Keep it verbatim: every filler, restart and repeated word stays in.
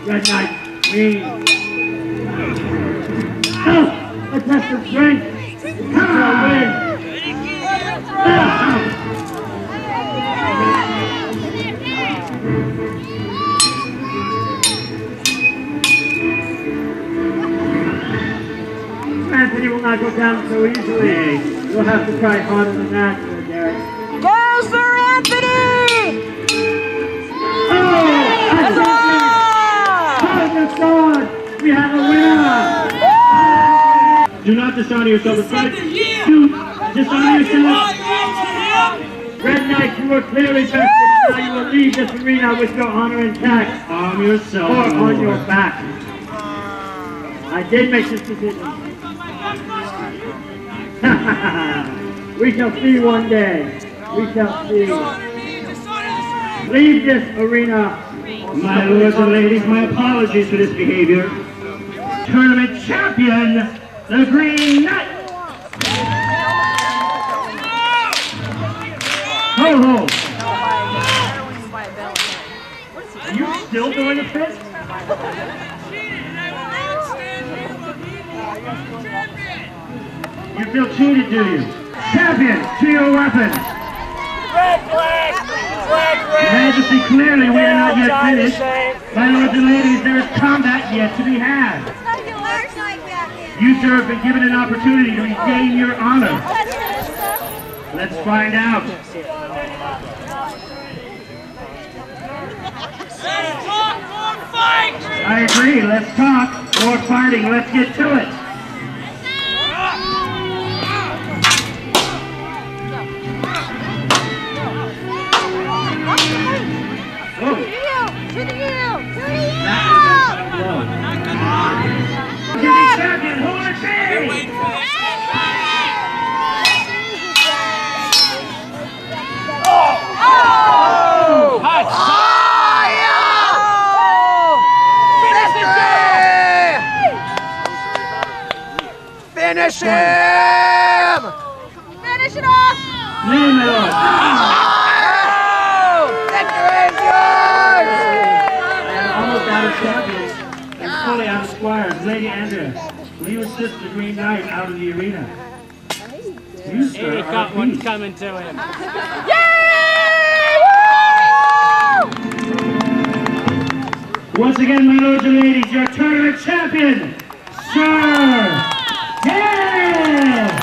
Red Knight wins. Oh, a test of strength. It's a win. Anthony will not go down so easily. You'll have to try harder than that, Sir Derek. Go, Sir Anthony! Oh! That's on! We have a winner! Do not dishonor yourself. Do dishonor yourself. Red Knight, you were clearly bested. Now you will leave this arena with your honor intact. Arm yourself. Or on your back. I did make this decision. We shall see one day. We shall see. Leave this arena. My lords and ladies, my apologies for this behavior. Tournament champion, the Green Knight. Ho ho! Are you still doing a fist? You feel cheated, do you? Champion, to your weapons! Red flag! Flag red! Majesty, clearly we are not yet finished. My lords and ladies, there is combat yet to be had. You, sir, have been given an opportunity to regain your honor. Let's find out. Let's talk more fight! I agree, let's talk. More fighting, let's get to it. To the heel! To the heel! To the heel! Champion, who are they? Oh! Hot shot! Finish it! Finish him! Finish it off! Name it off. Almost out of champions and fully out of squires. Lady Andrea, will you assist the Green Knight out of the arena? You, sir, He are got a one beast. coming to him. Once again, my lords and ladies, your tournament champion, Sir Derek!